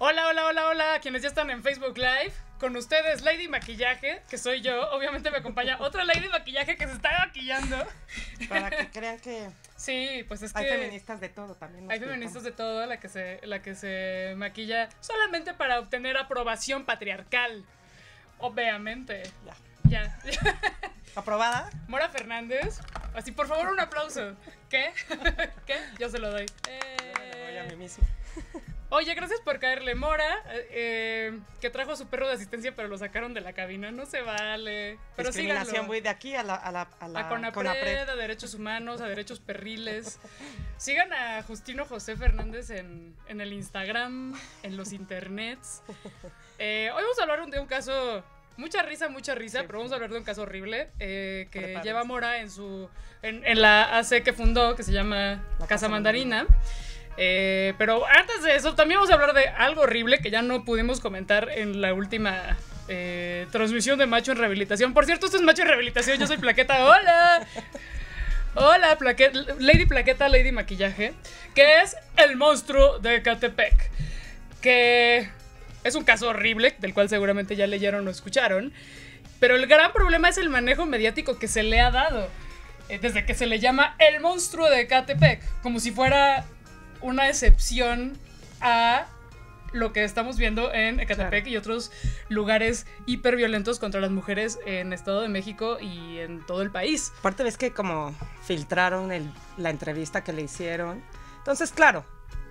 Hola, hola, hola, hola, quienes ya están en Facebook Live. Con ustedes, Lady Maquillaje, que soy yo. Obviamente me acompaña otra Lady Maquillaje que se está maquillando. Para que crean que sí, pues es hay que feministas de todo también. Hay feministas de todo, la que se maquilla solamente para obtener aprobación patriarcal. Obviamente. Ya. ¿Aprobada? Mora Fernández. Así, por favor, un aplauso. ¿Qué? ¿Qué? Yo se lo doy. Yo me lo doy a mí mismo. Oye, gracias por caerle, Mora, que trajo a su perro de asistencia, pero lo sacaron de la cabina. No se vale. Pero discriminación, voy de aquí a la CONAPRED, a Derechos Humanos, a Derechos Perriles. Sigan a Justino José Fernández en el Instagram, en los internets. Hoy vamos a hablar de un caso... Mucha risa, sí. Pero vamos a hablar de un caso horrible que lleva Mora en la AC que fundó, que se llama la Casa Mandarina. Pero antes de eso, también vamos a hablar de algo horrible que ya no pudimos comentar en la última transmisión de Macho en Rehabilitación. Por cierto, esto es Macho en Rehabilitación, yo soy Plaqueta. ¡Hola! Hola, Lady Plaqueta, Lady Maquillaje, que es el monstruo de Ecatepec, que es un caso horrible, del cual seguramente ya leyeron o escucharon, pero el gran problema es el manejo mediático que se le ha dado, desde que se le llama el monstruo de Ecatepec, como si fuera una excepción a lo que estamos viendo en Ecatepec y otros lugares hiperviolentos contra las mujeres en Estado de México y en todo el país. Aparte ves que como filtraron la entrevista que le hicieron. Entonces, claro,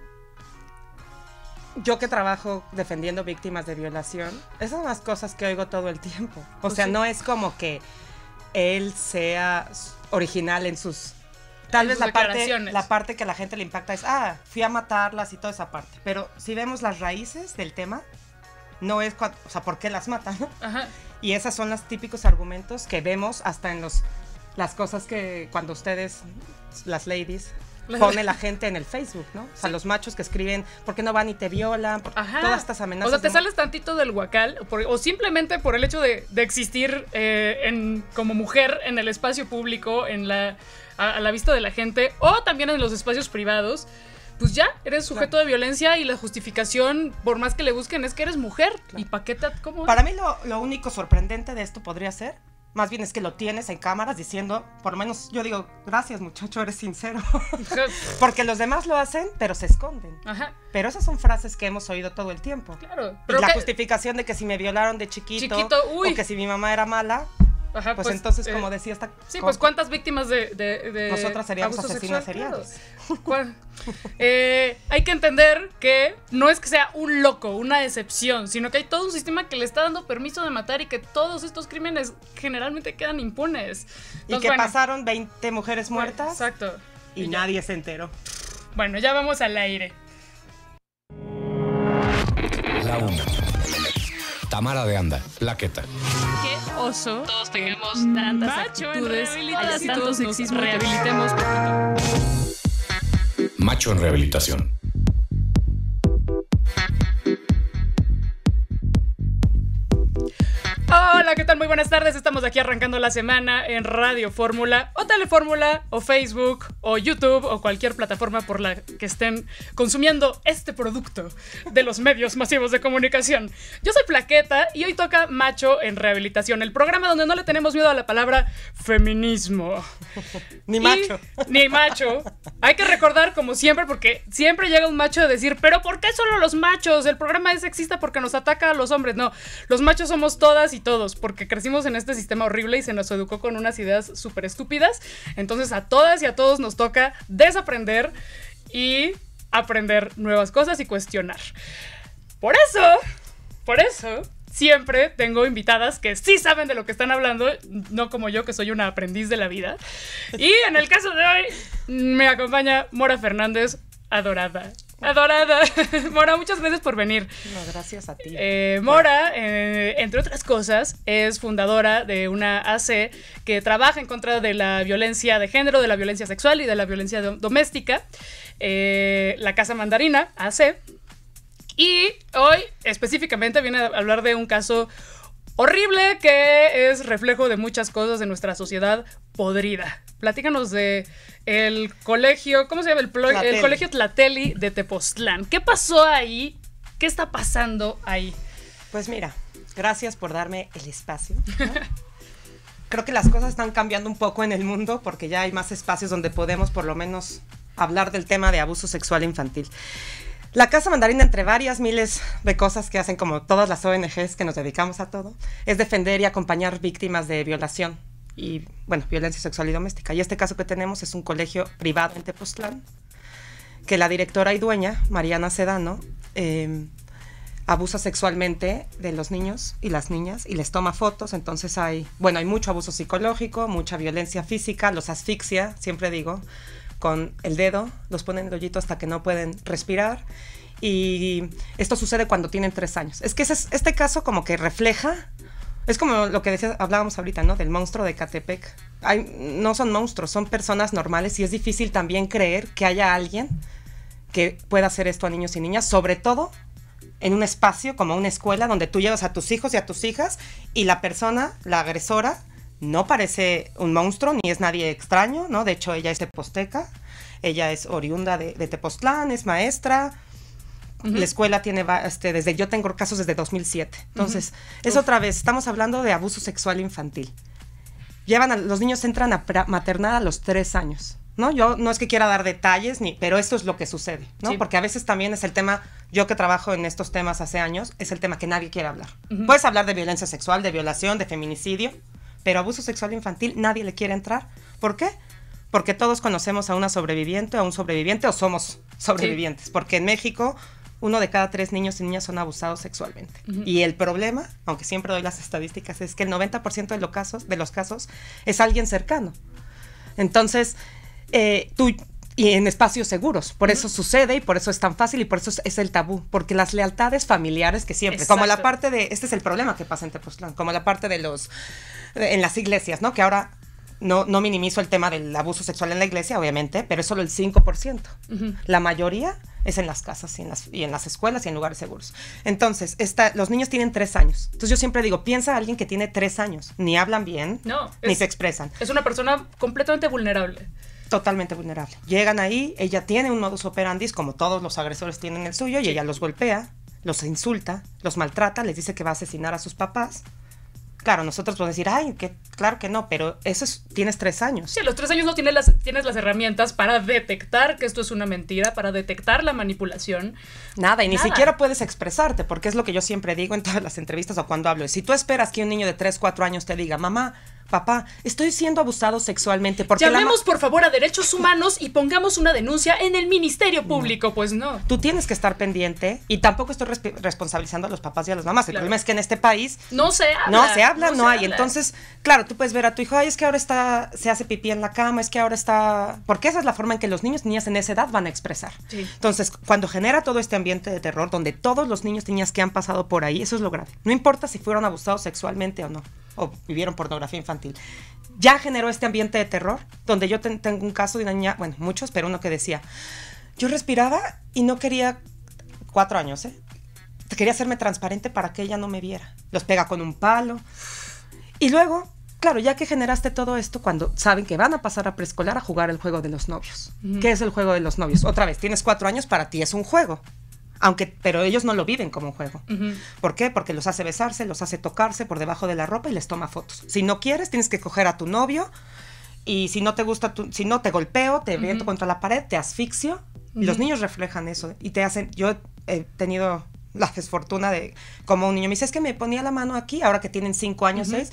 yo que trabajo defendiendo víctimas de violación, esas son las cosas que oigo todo el tiempo. O sea, sí. No es como que él sea original en sus... Tal vez la parte que a la gente le impacta es, fui a matarlas y toda esa parte. Pero si vemos las raíces del tema, no es, o sea, ¿por qué las matan? Ajá. Y esos son los típicos argumentos que vemos hasta en las cosas que cuando ustedes, las ladies, pone la gente en el Facebook, ¿no? O sea, sí. Los machos que escriben, ¿por qué no van y te violan? Todas estas amenazas. O sea, te sales tantito del huacal, o simplemente por el hecho de existir como mujer en el espacio público, a la vista de la gente, o también en los espacios privados, pues ya, eres sujeto de violencia y la justificación, por más que le busquen, es que eres mujer. Claro. ¿Y paqueta cómo? Para mí lo único sorprendente de esto podría ser, más bien es que lo tienes en cámaras diciendo, por lo menos yo digo, gracias muchacho, eres sincero. Porque los demás lo hacen, pero se esconden. Ajá. Pero esas son frases que hemos oído todo el tiempo. Claro. Y la justificación de que si me violaron de chiquito o que si mi mamá era mala... Ajá, pues entonces, como decía esta... Sí, pues ¿cuántas víctimas de nosotras seríamos asesinas seriales? Claro. Hay que entender que no es que sea un loco, una excepción, sino que hay todo un sistema que le está dando permiso de matar y que todos estos crímenes generalmente quedan impunes. Entonces, y que pasaron 20 mujeres muertas. Exacto. Y nadie se enteró. Bueno, ya vamos al aire. La una. Tamara de Anda, Plaqueta. Qué oso. Todos tengamos tantas actitudes, haya tanto sexismo, rehabilitemos poquito. Macho en Rehabilitación. Hola, ¿qué tal? Muy buenas tardes. Estamos aquí arrancando la semana en Radio Fórmula o Telefórmula o Facebook o YouTube o cualquier plataforma por la que estén consumiendo este producto de los medios masivos de comunicación. Yo soy Plaqueta y hoy toca Macho en Rehabilitación, el programa donde no le tenemos miedo a la palabra feminismo. Ni macho. Ni macho. Hay que recordar, como siempre, porque siempre llega un macho a decir, pero ¿por qué solo los machos? El programa es sexista porque nos ataca a los hombres. No, los machos somos todas y todos, porque crecimos en este sistema horrible y se nos educó con unas ideas súper estúpidas. Entonces a todas y a todos nos toca desaprender y aprender nuevas cosas y cuestionar. Por eso siempre tengo invitadas que sí saben de lo que están hablando, no como yo, que soy una aprendiz de la vida. Y en el caso de hoy me acompaña Mora Fernández, adorada. Mora, muchas gracias por venir. No, gracias a ti. Mora, entre otras cosas, es fundadora de una AC que trabaja en contra de la violencia de género, de la violencia sexual y de la violencia doméstica, la Casa Mandarina, AC. Y hoy específicamente viene a hablar de un caso horrible que es reflejo de muchas cosas de nuestra sociedad podrida. Platícanos de el colegio, ¿cómo se llama? El colegio Tlatelli de Tepoztlán. ¿Qué pasó ahí ¿Qué está pasando ahí? Pues mira, gracias por darme el espacio, ¿no? Creo que las cosas están cambiando un poco en el mundo porque ya hay más espacios donde podemos por lo menos hablar del tema de abuso sexual infantil. La Casa Mandarina, entre varias miles de cosas que hacen como todas las ONGs que nos dedicamos a todo, es defender y acompañar víctimas de violación y, bueno, violencia sexual y doméstica. Y este caso que tenemos es un colegio privado en Tepoztlán, que la directora y dueña, Mariana Sedano, abusa sexualmente de los niños y las niñas y les toma fotos. Entonces hay mucho abuso psicológico, mucha violencia física, los asfixia, siempre digo, con el dedo, los ponen en el hoyito hasta que no pueden respirar. Y esto sucede cuando tienen 3 años. Es que este caso como que refleja, es como lo que hablábamos ahorita, ¿no? Del monstruo de Ecatepec. No son monstruos, son personas normales y es difícil también creer que haya alguien que pueda hacer esto a niños y niñas, sobre todo en un espacio como una escuela donde tú llevas a tus hijos y a tus hijas y la persona, la agresora, no parece un monstruo ni es nadie extraño, ¿no? De hecho, ella es teposteca, ella es oriunda de Tepoztlán, es maestra. La escuela tiene, yo tengo casos desde 2007. Entonces, es otra vez, estamos hablando de abuso sexual infantil. Los niños entran a maternal a los 3 años. ¿No? Yo no es que quiera dar detalles, pero esto es lo que sucede, ¿no? Sí. Porque a veces también es el tema, yo que trabajo en estos temas hace años, es el tema que nadie quiere hablar. Puedes hablar de violencia sexual, de violación, de feminicidio, pero abuso sexual infantil nadie le quiere entrar. ¿Por qué? Porque todos conocemos a una sobreviviente o a un sobreviviente o somos sobrevivientes. Sí. Porque en México 1 de cada 3 niños y niñas son abusados sexualmente. Y el problema, aunque siempre doy las estadísticas, es que el 90% de los casos es alguien cercano. Entonces, y en espacios seguros, por eso sucede y por eso es tan fácil y por eso es el tabú, porque las lealtades familiares que siempre, Exacto. Como la parte de, este es el problema que pasa en Tepoztlán, como la parte de en las iglesias, ¿no? Que ahora no minimizo el tema del abuso sexual en la iglesia, obviamente, pero es solo el 5%. La mayoría es en las casas y en las escuelas y en lugares seguros. Entonces, los niños tienen 3 años. Entonces yo siempre digo, piensa a alguien que tiene 3 años, ni hablan bien, ni se expresan. Es una persona completamente vulnerable. Totalmente vulnerable. Llegan ahí, ella tiene un modus operandi, como todos los agresores tienen el suyo, y ella los golpea, los insulta, los maltrata, les dice que va a asesinar a sus papás. Claro, nosotros podemos decir, claro que no, pero tienes 3 años. Sí, a los 3 años no tienes las herramientas para detectar que esto es una mentira, para detectar la manipulación. Nada, ni siquiera puedes expresarte, porque es lo que yo siempre digo en todas las entrevistas o cuando hablo. Si tú esperas que un niño de 3, 4 años te diga, mamá, papá, estoy siendo abusado sexualmente. Porque llamemos por favor a Derechos Humanos y pongamos una denuncia en el Ministerio Público. Pues no. Tú tienes que estar pendiente y tampoco estoy responsabilizando a los papás y a las mamás. El problema es que en este país no se habla. No hay. Entonces, claro, tú puedes ver a tu hijo, es que ahora se hace pipí en la cama, es que ahora está... Porque esa es la forma en que los niños y niñas en esa edad van a expresar. Sí. Entonces, cuando genera todo este ambiente de terror, donde todos los niños y niñas que han pasado por ahí, eso es lo grave. No importa si fueron abusados sexualmente o no, o vivieron pornografía infantil. Ya generó este ambiente de terror, donde yo tengo un caso de una niña, bueno, muchos, pero uno que decía, yo respiraba y no quería, 4 años, quería hacerme transparente para que ella no me viera. Los pega con un palo. Y luego, claro, ya que generaste todo esto, cuando saben que van a pasar a preescolar a jugar el juego de los novios. ¿Qué es el juego de los novios? Otra vez, tienes 4 años, para ti es un juego. Pero ellos no lo viven como un juego. ¿Por qué? Porque los hace besarse, los hace tocarse por debajo de la ropa y les toma fotos. Si no quieres, tienes que coger a tu novio y si no te gusta, si no te golpeo, te meto contra la pared, te asfixio. Y los niños reflejan eso y te hacen... Yo he tenido la desfortuna de... Como un niño me dice, es que me ponía la mano aquí, ahora que tienen 5 años, 6...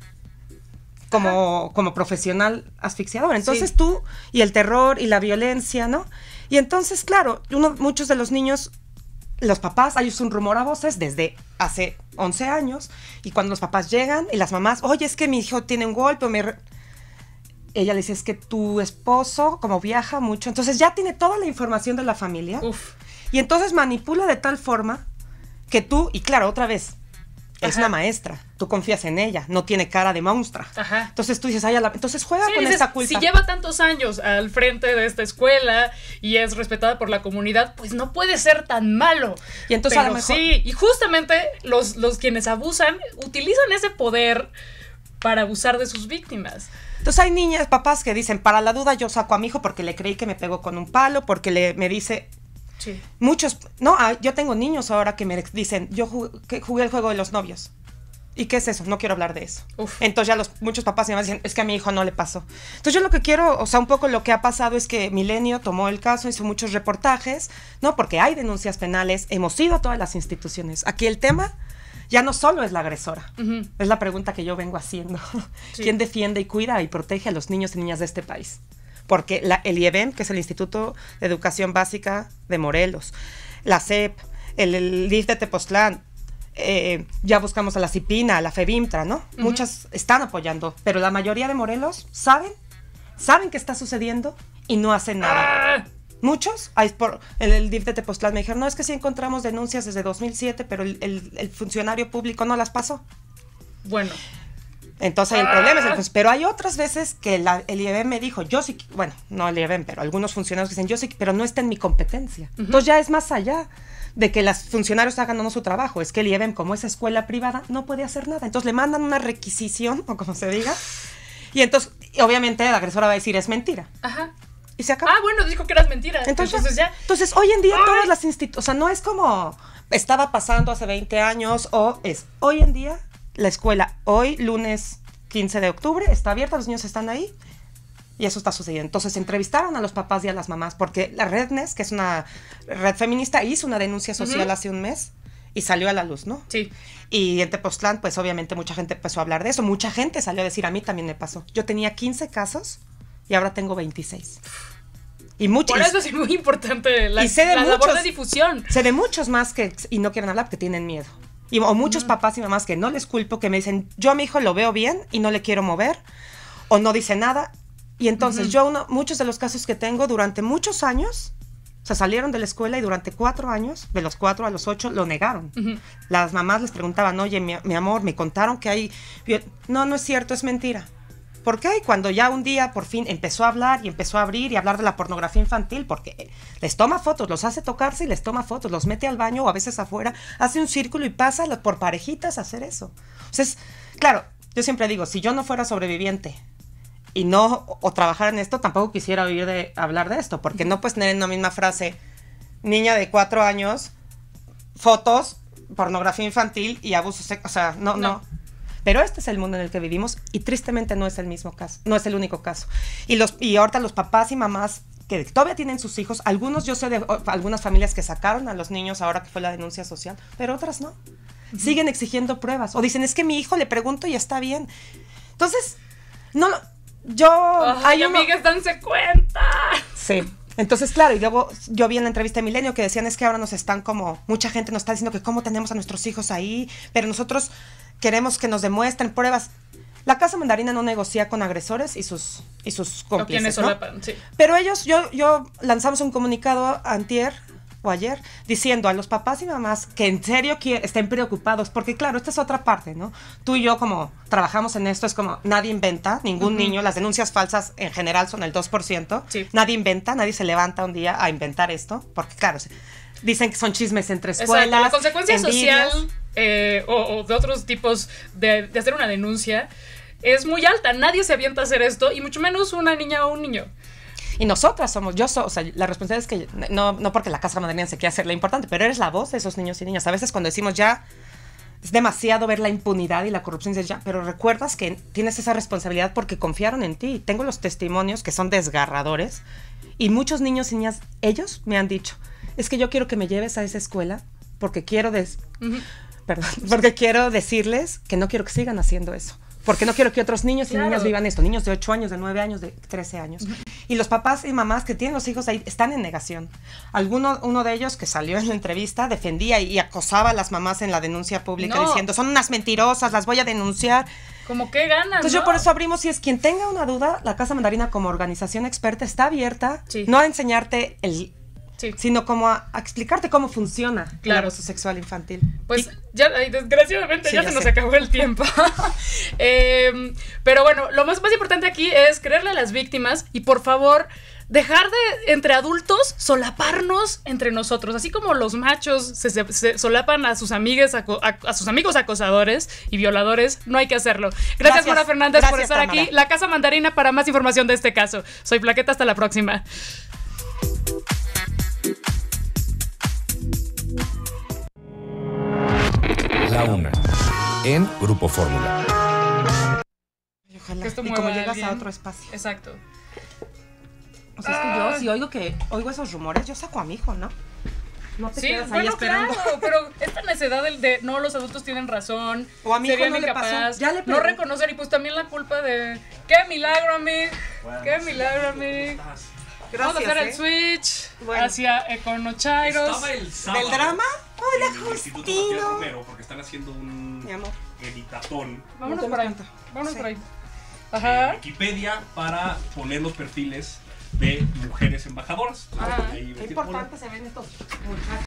Como profesional asfixiador. Entonces tú, y el terror y la violencia, ¿no? Y entonces, claro, muchos de los niños... Los papás, hay un rumor a voces desde hace 11 años, y cuando los papás llegan y las mamás, oye, es que mi hijo tiene un golpe, ella le dice, es que tu esposo, como viaja mucho, entonces ya tiene toda la información de la familia. Y entonces manipula de tal forma que tú, y claro, otra vez, es una maestra, tú confías en ella, no tiene cara de monstrua. Entonces tú dices, entonces juega con esa culpa. Si lleva tantos años al frente de esta escuela y es respetada por la comunidad, pues no puede ser tan malo. Y entonces a lo mejor... Sí, y justamente los quienes abusan utilizan ese poder para abusar de sus víctimas. Entonces hay papás que dicen, para la duda yo saco a mi hijo porque le creí que me pegó con un palo, porque me dice... Sí. Muchos, yo tengo niños ahora que me dicen, yo jugué el juego de los novios. ¿Y qué es eso? No quiero hablar de eso. Uf. Entonces ya muchos papás y mamás dicen, es que a mi hijo no le pasó. Entonces yo lo que quiero, o sea, un poco lo que ha pasado es que Milenio tomó el caso, hizo muchos reportajes, ¿no? Porque hay denuncias penales, hemos ido a todas las instituciones. Aquí el tema ya no solo es la agresora, es la pregunta que yo vengo haciendo. Sí. ¿Quién defiende y cuida y protege a los niños y niñas de este país? Porque el IEBEM, que es el Instituto de Educación Básica de Morelos, la SEP, el DIF de Tepoztlán, ya buscamos a la CIPINA, a la FEBIMTRA, ¿no? Muchas están apoyando, pero la mayoría de Morelos saben qué está sucediendo y no hacen nada. Muchos, el DIF de Tepoztlán me dijeron, no, es que sí encontramos denuncias desde 2007, pero el funcionario público no las pasó. Bueno. Entonces el problema es entonces, pero hay otras veces que el IEBEM me dijo, yo sí, bueno, no el IEBEM, pero algunos funcionarios dicen, yo sí, pero no está en mi competencia. Entonces ya es más allá de que los funcionarios hagan o no su trabajo, es que el IEBEM, como es escuela privada, no puede hacer nada. Entonces le mandan una requisición, o como se diga, y entonces, obviamente, la agresora va a decir, es mentira. Ajá. Y se acaba. Bueno, dijo que eras mentira. Entonces ya. Entonces, hoy en día todas las instituciones, o sea, no es como estaba pasando hace 20 años, hoy en día, la escuela, hoy, lunes 15 de octubre, está abierta, los niños están ahí, y eso está sucediendo. Entonces entrevistaron a los papás y a las mamás, porque la Redness, que es una red feminista, hizo una denuncia social hace un mes y salió a la luz, ¿no? Sí. Y en Tepoztlán, pues obviamente mucha gente empezó a hablar de eso, mucha gente salió a decir, a mí también me pasó. Yo tenía 15 casos y ahora tengo 26. Y muchos. Por eso es muy importante la labor de difusión. Sé de muchos más y no quieren hablar porque tienen miedo. O muchos papás y mamás que no les culpo, que me dicen, yo a mi hijo lo veo bien y no le quiero mover, o no dice nada. Y entonces muchos de los casos que tengo durante muchos años, o sea, salieron de la escuela y durante 4 años, de los 4 a los 8, lo negaron. Las mamás les preguntaban, oye, mi amor, me contaron que hay... No es cierto, es mentira. ¿Por qué? Y cuando ya un día por fin empezó a hablar y empezó a abrir y hablar de la pornografía infantil, porque les toma fotos, los hace tocarse y les toma fotos, los mete al baño o a veces afuera, hace un círculo y pasa por parejitas a hacer eso. Entonces, claro, yo siempre digo, si yo no fuera sobreviviente y o trabajar en esto, tampoco quisiera hablar de esto, porque no puedes tener en una misma frase niña de 4 años, fotos, pornografía infantil y abuso sexual, o sea, no. Pero este es el mundo en el que vivimos y tristemente no es el mismo caso, no es el único caso. Y ahorita los papás y mamás que todavía tienen sus hijos, algunos, yo sé de algunas familias que sacaron a los niños ahora que fue la denuncia social, pero otras no. Siguen exigiendo pruebas o dicen, es que mi hijo le pregunto y está bien. Entonces, amigas, danse cuenta. Sí. Entonces, claro, y luego yo vi en la entrevista de Milenio que decían, es que ahora mucha gente nos está diciendo que cómo tenemos a nuestros hijos ahí, pero nosotros queremos que nos demuestren pruebas. La Casa Mandarina no negocia con agresores y sus cómplices, quienes solapan, sí. Pero ellos, yo lanzamos un comunicado ayer diciendo a los papás y mamás que en serio estén preocupados, porque claro, esta es otra parte, ¿no? Tú y yo como trabajamos en esto, es como nadie inventa, ningún niño, las denuncias falsas en general son el 2%, sí. Nadie inventa, nadie se levanta un día a inventar esto, porque claro, dicen que son chismes entre escuelas. Exacto. La consecuencia social o de otros tipos de hacer una denuncia es muy alta, nadie se avienta a hacer esto y mucho menos una niña o un niño. Y nosotras o sea, la responsabilidad es que, no porque la Casa Mandarina se quiera hacer la importante, pero eres la voz de esos niños y niñas. A veces cuando decimos ya, es demasiado ver la impunidad y la corrupción, dices ya, pero recuerdas que tienes esa responsabilidad porque confiaron en ti. Tengo los testimonios que son desgarradores y muchos niños y niñas, ellos me han dicho, es que yo quiero que me lleves a esa escuela porque quiero decirles que no quiero que sigan haciendo eso. Porque no quiero que otros niños y niñas vivan esto. Niños de 8 años, de 9 años, de 13 años. Y los papás y mamás que tienen los hijos ahí están en negación. Uno de ellos que salió en la entrevista defendía y acosaba a las mamás en la denuncia pública diciendo, son unas mentirosas, las voy a denunciar. Como que ganan, Entonces yo por eso abrimos, si es quien tenga una duda, la Casa Mandarina como organización experta está abierta, no a enseñarte sino como a explicarte cómo funciona el abuso sexual infantil. Pues ya, desgraciadamente ya se nos acabó el tiempo. Pero bueno, lo más importante aquí es creerle a las víctimas y por favor dejar de, entre adultos, solaparnos entre nosotros. Así como los machos se solapan a sus amigas, a sus amigos acosadores y violadores, no hay que hacerlo. Gracias Mora Fernández por estar Tamara. aquí. La Casa Mandarina para más información de este caso. Soy Plaqueta, hasta la próxima. Da una. En Grupo Fórmula. Ojalá. Que esto Y mueva como a llegas alguien. a otro espacio. Exacto. O sea, es que yo, si oigo esos rumores, yo saco a mi hijo, ¿no? No te Sí, quedas ahí bueno, esperando. claro, pero esta necedad de no, los adultos tienen razón, O a mi hijo serían no le pasó, incapaz, ya le no pregunté. reconocer, y pues también la culpa de qué milagro, amigo, qué milagro, amigo. Vamos a hacer el switch Bueno. hacia Econochairos. Estaba el sábado ¿Del drama? Hola, en el Instituto Matías Justino. Romero porque están haciendo un Mi amor. editatón Vámonos No te por ahí, lo cuento. vámonos Sí. por ahí. en Ajá. Wikipedia para poner los perfiles de mujeres embajadoras. Ajá. Ahí Qué importante se ven estos muchachos.